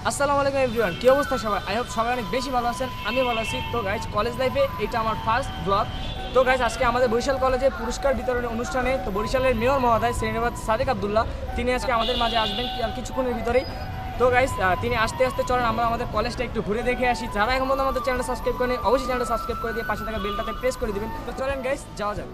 আসসালামু আলাইকুম এভরিওয়ান, কি অবস্থা সবাই? আই হোপ সবাই অনেক বেশি ভালো আছেন, আমি ভালো আছি। তো গাইজ, কলেজ লাইফে এটা আমার ফার্স্ট ব্লগ। তো গাইজ, আজকে আমাদের বরিশাল কলেজে পুরস্কার বিতরণের অনুষ্ঠানে তো বরিশালের মেয়র মহোদয় শ্রীনিবাস সাদেক আবদুল্লাহ তিনি আজকে আমাদের মাঝে আসবেন আর কিছুক্ষণের ভিতরেই। তো গাইজ, তিনি আসতে আসতে চলেন আমরা আমাদের কলেজটা একটু ঘুরে দেখে আসি। যারা এখন পর্যন্ত আমাদের চ্যানেলটা সাবস্ক্রাইব করেন অবশ্যই চ্যানেলটা সাবস্ক্রাইব করে দিয়ে পাশে থাকা বেলটাতে প্রেস করে দিবেন। তো চলেন গাইজ, যাওয়া যাক।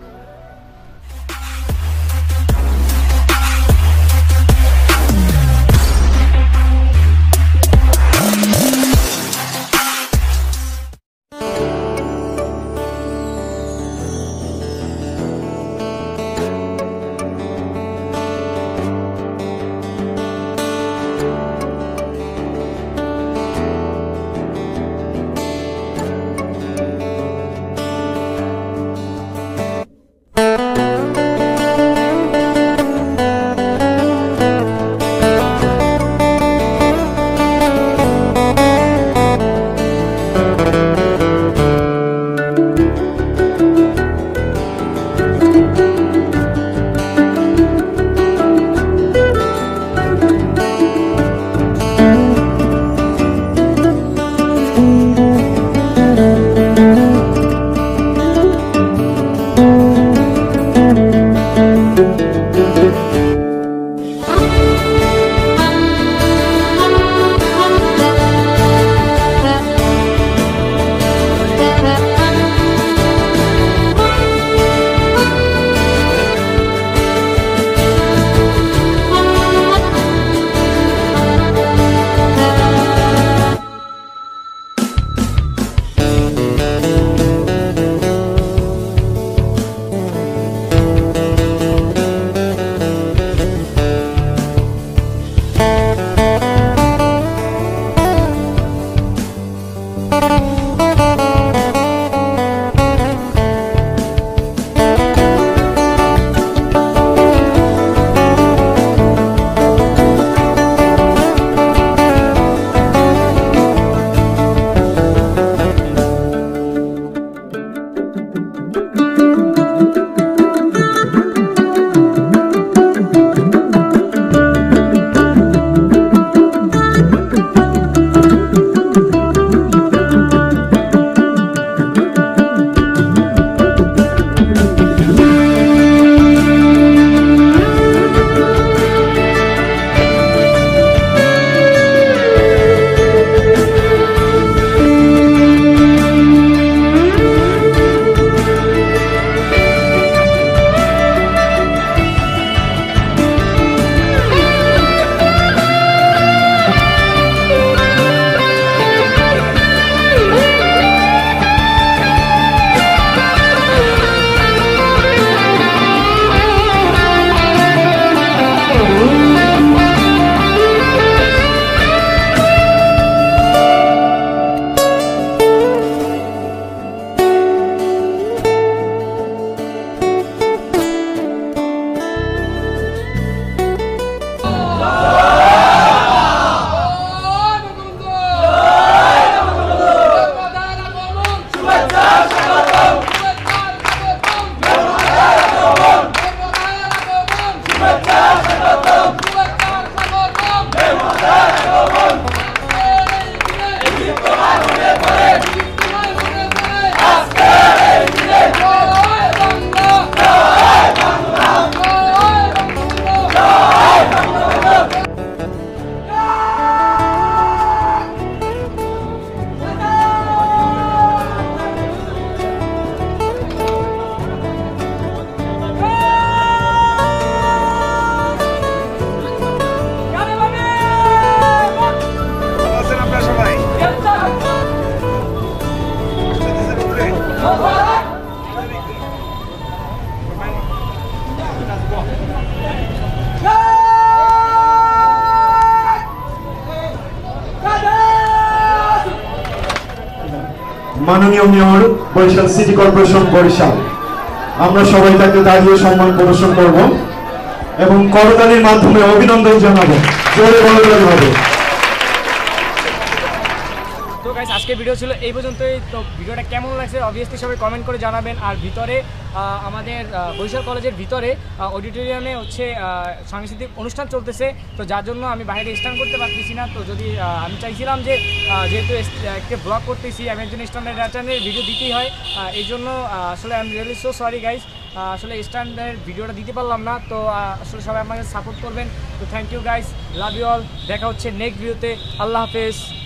মাননীয় mayor Barishal city corporation Barishal, আমরা সবাই তাকে দাঁড়িয়ে সম্মান প্রদর্শন করব এবং করতালির মাধ্যমে অভিনন্দন জানাবো। জোরে বলতে হবে। তো গাইস আজকের ভিডিও ছিল এই পর্যন্তই। তো ভিডিওটা কেমন লাগছে অবভিয়াসলি সবাই কমেন্ট করে জানাবেন। আর ভিতরে আমাদের বরিশাল কলেজের ভিতরে অডিটোরিয়ামে হচ্ছে সাংস্কৃতিক অনুষ্ঠান চলতেছে, তো যার জন্য আমি বাইরে স্ট্যান্ড করতে পারতেছি না। তো যদি আমি চাইছিলাম যে যেহেতু একটা ব্লগ করতেছি, আমি একজন স্ট্যান্ডার্ডের ভিডিও দিতেই হয়, এই জন্য আসলে I am really so sorry guys, আসলে স্ট্যান্ডার্ড ভিডিওটা দিতে পারলাম না। তো আসলে সবাই আমাকে সাপোর্ট করবেন। তো thank you guys, love you all. দেখা হচ্ছে নেক্সট ভিডিওতে। আল্লাহ হাফেজ।